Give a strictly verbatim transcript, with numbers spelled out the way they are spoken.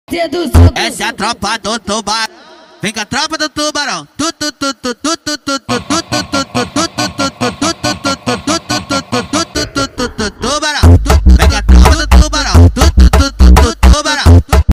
Essa é a tropa do tubarão. Vem com a tropa do tubarão. Tu, tu, tu, tu, tu, tu, tu.